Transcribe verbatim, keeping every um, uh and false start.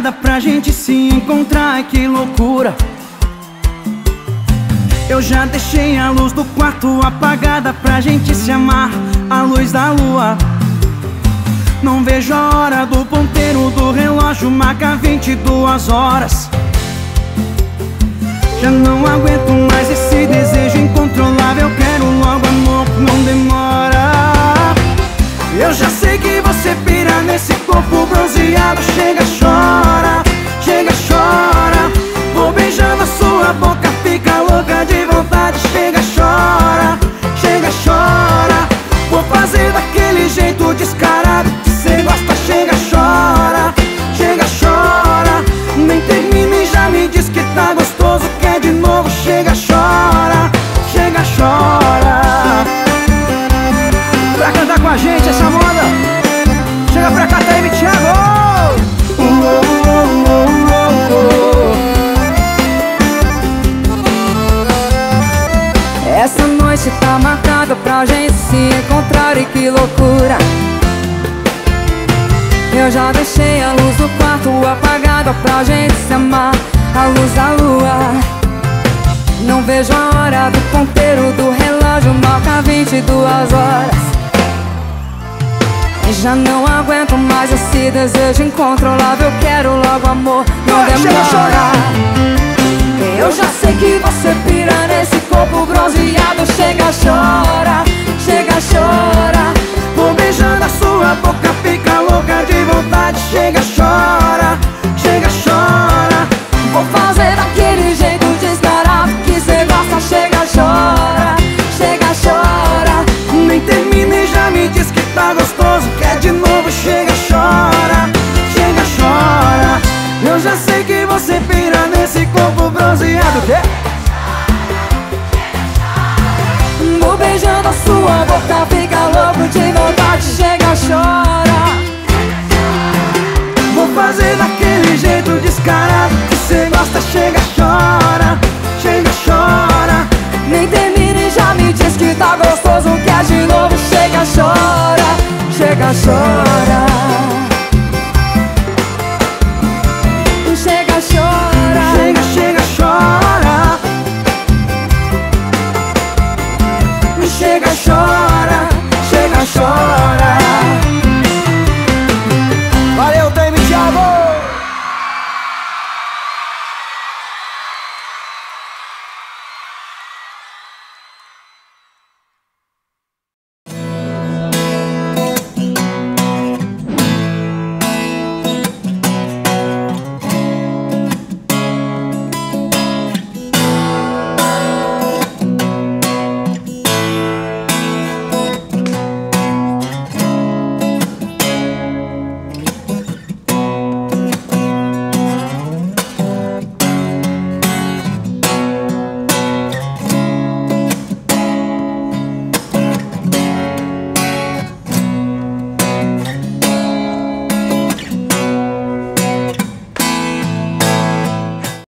apagada pra gente se encontrar, que loucura. Eu já deixei a luz do quarto apagada pra gente se amar, a luz da lua. Não vejo a hora do ponteiro do relógio marca vinte e duas horas. Já não aguento mais esse desejo incontrolável, quero logo amor, não demora. Eu já sei que você pira nesse corpo bronzeado. Chega, chora, chega, chora. Vou beijando a sua boca, fica louca de vontade. Chega, chora, chega, chora. Vou fazer daquele jeito descarado que cê gosta. Chega, chora, chega, chora. Nem termina e já me diz que tá gostoso, quer de novo. Chega, chora, chega, chora. Pra cantar com a gente essa moda, chega pra cá, T M Thiago. uh, uh, uh, uh, uh. Essa noite tá marcada pra gente se encontrar, e que loucura. Eu já deixei a luz do quarto apagada pra gente se amar, a luz da lua. Não vejo a hora do ponteiro do relógio marca vinte e duas horas. Já não aguento mais esse desejo incontrolável, quero logo amor, não demora. Eu já sei que você pira nesse corpo bronzeado. Chega, chora, chega, chora. Vou beijando a sua boca, fica louca de vontade. Chega, chora, chega, chora. Vou fazer daquele jeito descarado que cê gosta. Chega, chora, chega, chora. Nem termina e já me diz que tá gostoso, quer de novo. Chega, chora, chega, chora. Eu já sei que você pira nesse corpo bronzeado. Vou beijando a sua boca, fica louco de vontade. Chega, chora. Vou fazer daquele jeito descarado que cê gosta. Chega, chora, chega, chora. Nem termina e já me diz que tá gostoso, quer de novo. Chega, chora, chega, chora. Chega, chora. Chega, chega, chora. Chega, chora, chega, chora.